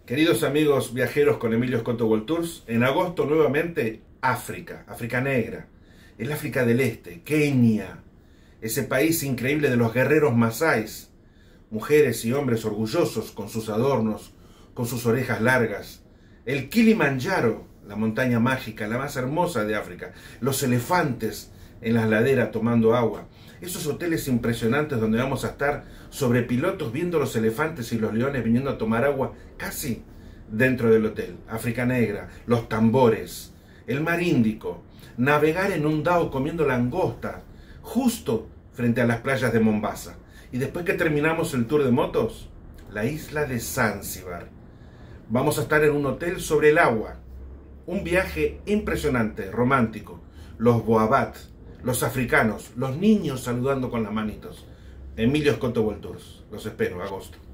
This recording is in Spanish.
Queridos amigos viajeros con Emilio Scotto World Tours, en agosto nuevamente África, África Negra, el África del Este, Kenia, ese país increíble de los guerreros masáis, mujeres y hombres orgullosos con sus adornos, con sus orejas largas, el Kilimanjaro, la montaña mágica, la más hermosa de África, los elefantes en las laderas tomando agua, esos hoteles impresionantes donde vamos a estar sobre pilotos viendo los elefantes y los leones viniendo a tomar agua casi dentro del hotel. África Negra, los tambores, el mar Índico, navegar en un dao comiendo langosta justo frente a las playas de Mombasa. Y después que terminamos el tour de motos, la isla de Zanzíbar. Vamos a estar en un hotel sobre el agua. Un viaje impresionante, romántico. Los boabat, los africanos, los niños saludando con las manitos. Emilio Scotto World Tours. Los espero, agosto.